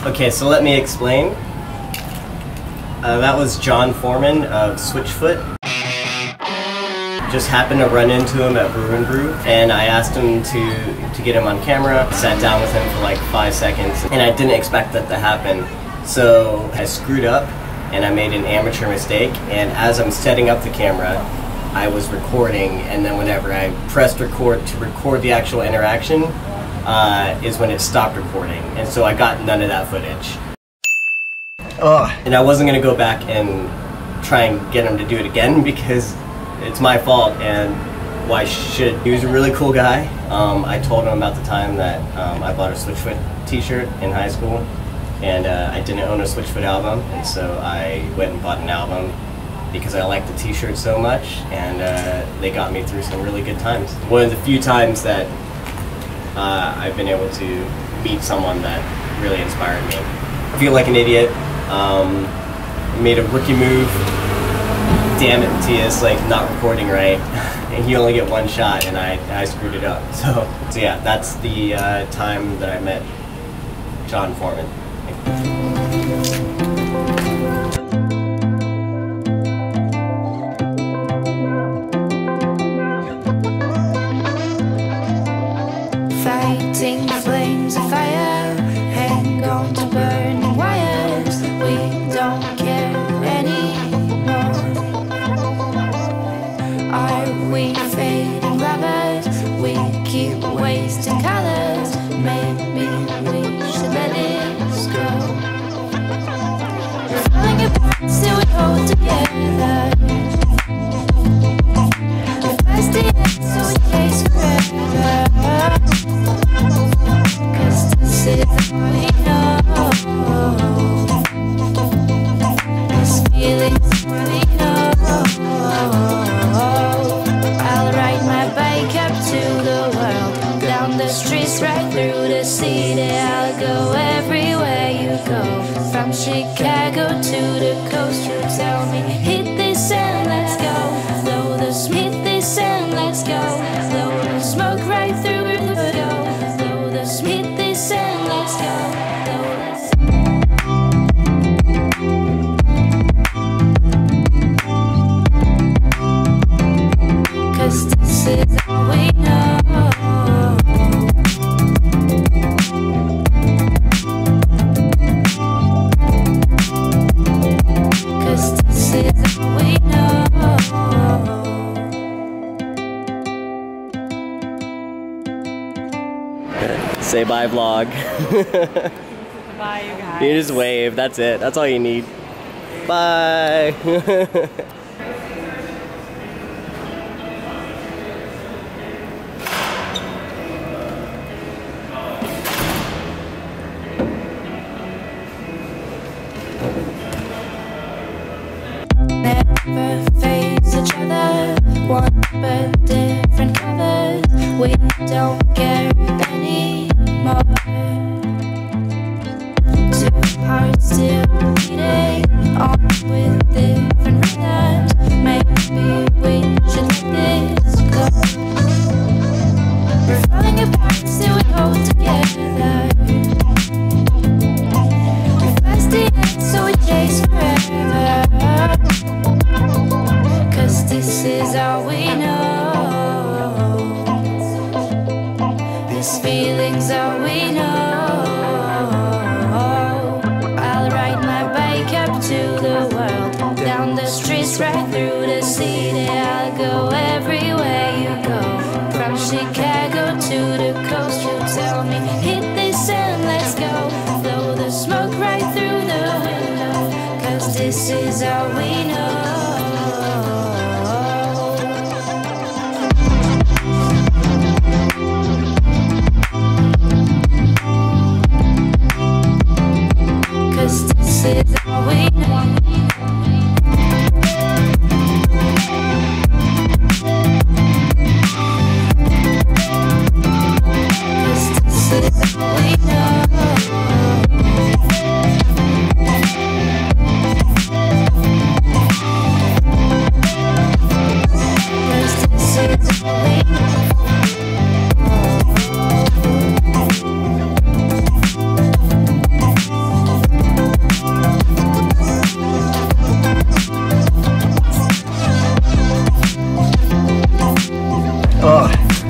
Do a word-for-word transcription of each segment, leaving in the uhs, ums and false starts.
Okay, so let me explain. Uh, that was John Foreman of Switchfoot. Just happened to run into him at Brew and Brew, and I asked him to, to get him on camera. Sat down with him for like five seconds, and I didn't expect that to happen. So I screwed up, and I made an amateur mistake, and as I'm setting up the camera, I was recording, and then whenever I pressed record to record the actual interaction, uh, is when it stopped recording, and so I got none of that footage. Ugh. And I wasn't going to go back and try and get him to do it again, because it's my fault, and why should? He was a really cool guy. Um, I told him about the time that um, I bought a Switchfoot t-shirt in high school, and uh, I didn't own a Switchfoot album, and so I went and bought an album because I liked the t-shirt so much, and uh, they got me through some really good times. One of the few times that uh, I've been able to meet someone that really inspired me. I feel like an idiot. Um, made a rookie move. Damn it, Matthias, like not recording right, and you only get one shot, and I, I screwed it up. So, so yeah, that's the uh, time that I met John Foreman. Fighting the flames of fire, hang on to burning wires. We don't care anymore. Are we fading lovers? We keep wasting colors. Maybe we should let it go. We're falling apart, still we hold together. We're past the end, so we chase forever. Cause this is all we know. This feeling's all we know. I'll ride my bike up to the world, down the streets, right through the city. I'll go everywhere you go, from Chicago to the coast. You tell me, hit this and let's go. Blow the smoke, hit this and let's go. Blow the smoke right through the go. Blow the smoke, hit this and let's go. Cause this is all we know. Cause this is all we know. Say bye, vlog. Bye, you guys. You just wave, that's it. That's all you need. Bye. Never face each other, one but different colors. We don't care anymore. Two hearts still beating on with different rhythms. Maybe we should let this go. We're falling apart, still we hold together. We're past the end, so we chase forever. Cause this is all we know. This feeling's all we know. I'll ride my bike up to the world, down the streets, right through the city. I'll go everywhere you go, from Chicago to the coast. You tell me, hit this and let's go. Blow the smoke right through the window. Cause this is all we know.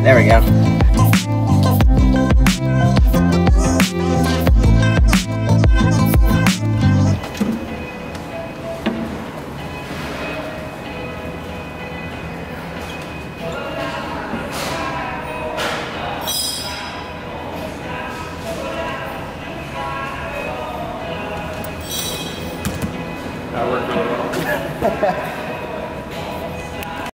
There we go.